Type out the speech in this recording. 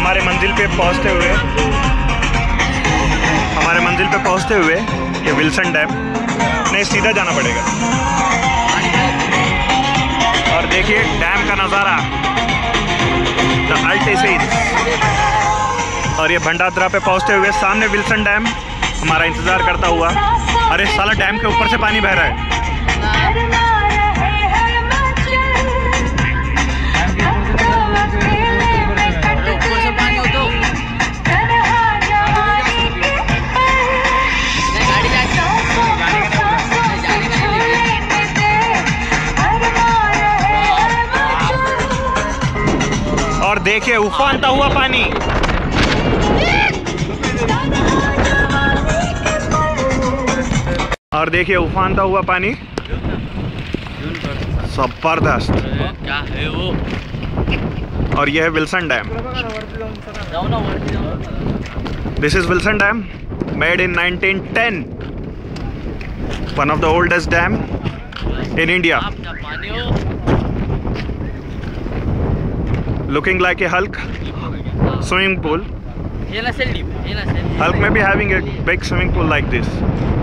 हमारे मंजिल पे पहुंचते हुए ये विल्सन डैम, नहीं सीधा जाना पड़ेगा। और देखिए डैम का नज़ारा, द अल्टीसीड। और ये भंडारदरा पे पहुंचते हुए सामने विल्सन डैम हमारा इंतज़ार करता हुआ। अरे साला डैम के ऊपर से पानी बह रहा है। और देखिए उफानता हुआ पानी। और देखिए उफानता हुआ पानी, जबरदस्त। क्या है वो? और यह है Wilson dam. This is Wilson dam, made in 1910, one of the oldest dam in India. Looking like a Hulk swimming pool. Hulk may be having a big swimming pool like this.